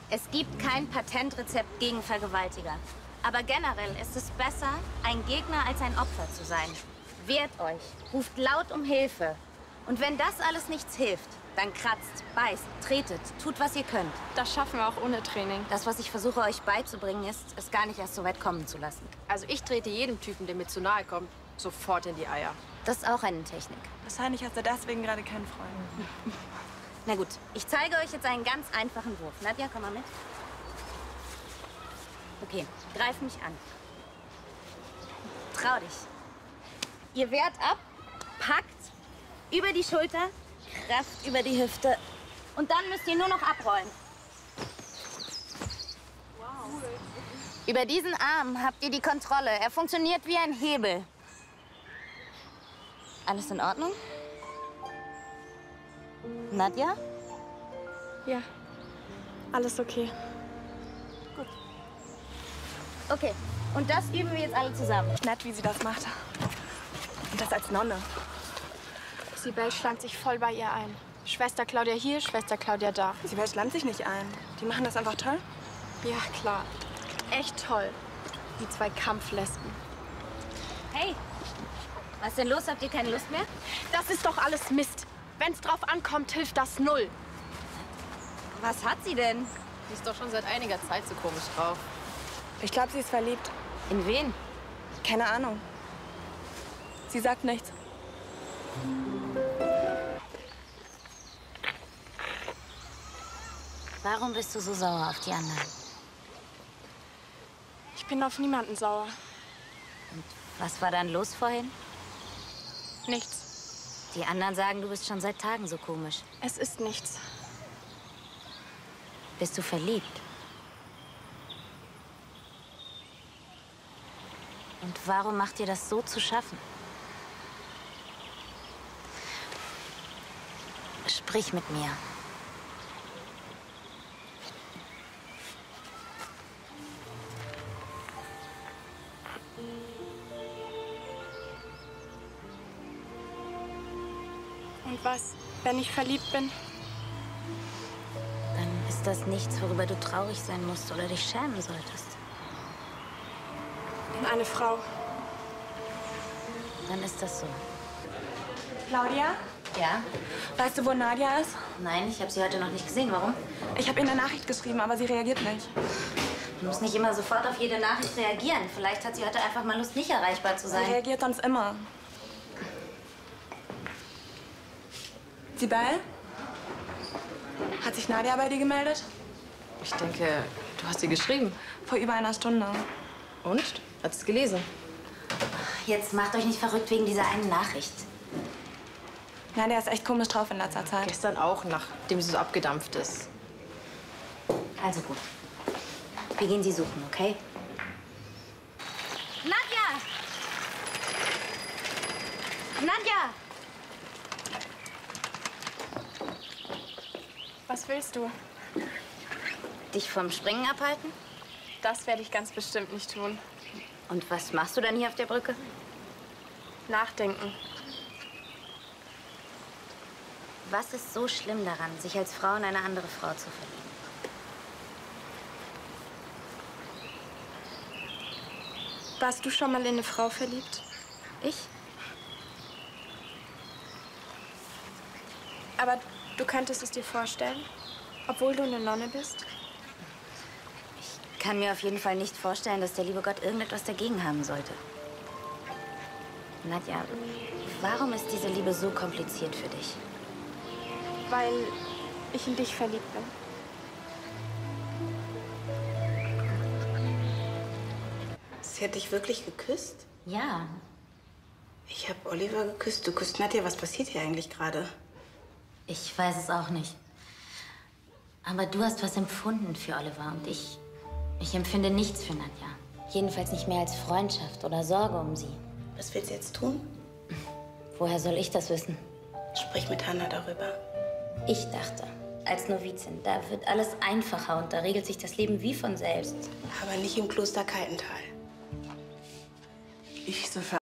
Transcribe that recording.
Es gibt kein Patentrezept gegen Vergewaltiger. Aber generell ist es besser, ein Gegner als ein Opfer zu sein. Wehrt euch, ruft laut um Hilfe. Und wenn das alles nichts hilft, dann kratzt, beißt, tretet, tut, was ihr könnt. Das schaffen wir auch ohne Training. Das, was ich versuche, euch beizubringen, ist, es gar nicht erst so weit kommen zu lassen. Also ich trete jedem Typen, der mir zu nahe kommt, sofort in die Eier. Das ist auch eine Technik. Wahrscheinlich hast du deswegen gerade keinen Freund. Na gut, ich zeige euch jetzt einen ganz einfachen Wurf. Nadja, komm mal mit. Okay, greif mich an. Trau dich. Ihr wehrt ab, packt über die Schulter, Kraft über die Hüfte. Und dann müsst ihr nur noch abrollen. Wow. Über diesen Arm habt ihr die Kontrolle. Er funktioniert wie ein Hebel. Alles in Ordnung? Nadja? Ja, alles okay. Gut. Okay, und das üben wir jetzt alle zusammen. Nett, wie sie das macht. Und das als Nonne. Sibel schlammt sich voll bei ihr ein. Schwester Claudia hier, Schwester Claudia da. Sibel schlammt sich nicht ein. Die machen das einfach toll. Ja, klar. Echt toll. Die zwei Kampflesben. Hey, was ist denn los? Habt ihr keine Lust mehr? Das ist doch alles Mist. Wenn's drauf ankommt, hilft das null. Was hat sie denn? Die ist doch schon seit einiger Zeit so komisch drauf. Ich glaube, sie ist verliebt. In wen? Keine Ahnung. Sie sagt nichts. Warum bist du so sauer auf die anderen? Ich bin auf niemanden sauer. Was war dann los vorhin? Nichts. Die anderen sagen, du bist schon seit Tagen so komisch. Es ist nichts. Bist du verliebt? Und warum macht dir das so zu schaffen? Sprich mit mir. Und was, wenn ich verliebt bin? Dann ist das nichts, worüber du traurig sein musst oder dich schämen solltest. In eine Frau. Dann ist das so. Claudia? Ja? Weißt du, wo Nadja ist? Nein, ich habe sie heute noch nicht gesehen. Warum? Ich habe ihr eine Nachricht geschrieben, aber sie reagiert nicht. Du musst nicht immer sofort auf jede Nachricht reagieren. Vielleicht hat sie heute einfach mal Lust, nicht erreichbar zu Sie sein. reagiert sonst immer. Sibel? Hat sich Nadja bei dir gemeldet? Ich denke, du hast sie geschrieben. Vor über einer Stunde. Und? Hat es gelesen? Jetzt macht euch nicht verrückt wegen dieser einen Nachricht. Nadja ist echt komisch drauf in letzter Zeit. Gestern auch, nachdem sie so abgedampft ist. Also gut. Wir gehen sie suchen, okay? Nadja! Nadja! Was willst du? Dich vom Springen abhalten? Das werde ich ganz bestimmt nicht tun. Und was machst du dann hier auf der Brücke? Nachdenken. Was ist so schlimm daran, sich als Frau in eine andere Frau zu verlieben? Warst du schon mal in eine Frau verliebt? Ich? Aber du könntest es dir vorstellen, obwohl du eine Nonne bist? Ich kann mir auf jeden Fall nicht vorstellen, dass der liebe Gott irgendetwas dagegen haben sollte. Nadja, warum ist diese Liebe so kompliziert für dich? Weil ich in dich verliebt bin. Sie hat dich wirklich geküsst? Ja. Ich habe Oliver geküsst. Du küsst Nadja. Was passiert hier eigentlich gerade? Ich weiß es auch nicht. Aber du hast was empfunden für Oliver und ich empfinde nichts für Nadja. Jedenfalls nicht mehr als Freundschaft oder Sorge um sie. Was willst du jetzt tun? Woher soll ich das wissen? Sprich mit Hannah darüber. Ich dachte, als Novizin, da wird alles einfacher und da regelt sich das Leben wie von selbst. Aber nicht im Kloster Kaltental. Ich so für